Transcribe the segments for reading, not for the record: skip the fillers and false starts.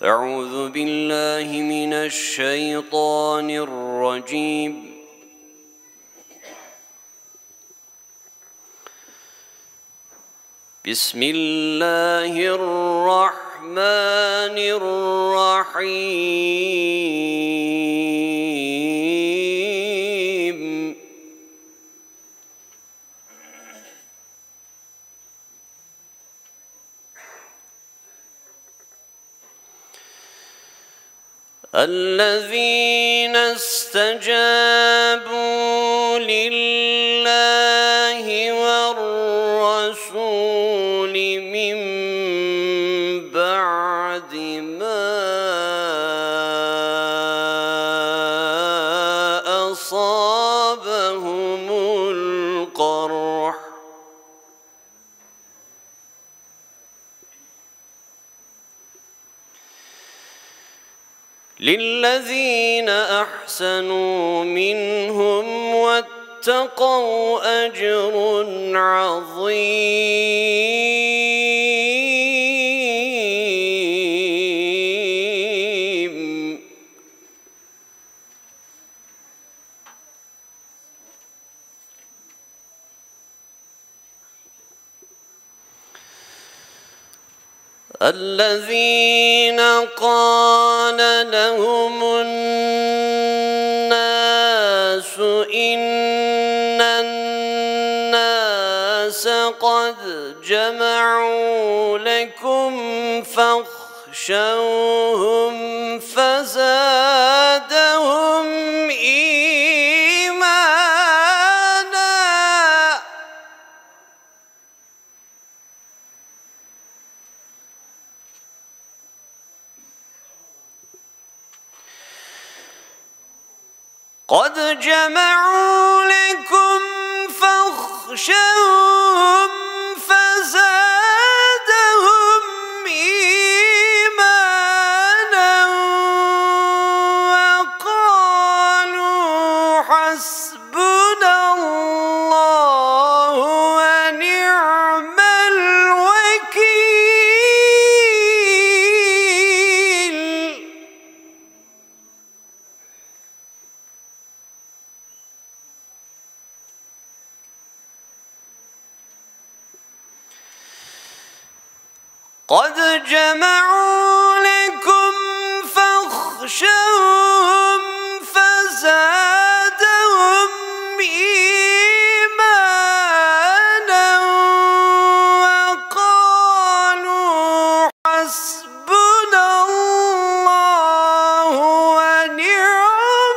أعوذ بالله من الشيطان الرجيم. بسم الله الرحمن الرحيم. الذين استجابوا لله والرسول من بعد ما أصابهم القرح للذين أحسنوا منهم واتقوا أجر عظيم. الذين قال لهم الناس إن الناس قد جمعوا لكم فاخشوهم فزادهم إيمانا. قد جمعوا لكم فاخشوهم فزادهم إيمانا وقالوا حسبنا الله ونعم الوكيل. قد جمعوا لكم فاخشوهم فزادهم إيمانا وقالوا حسبنا الله ونعم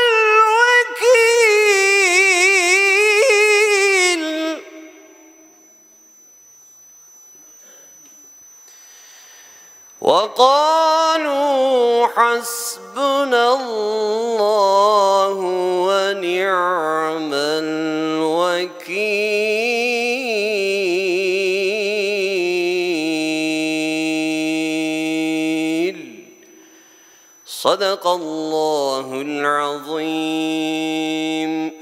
الوكيل. وقالوا حسبنا الله ونعم الوكيل. صدق الله العظيم.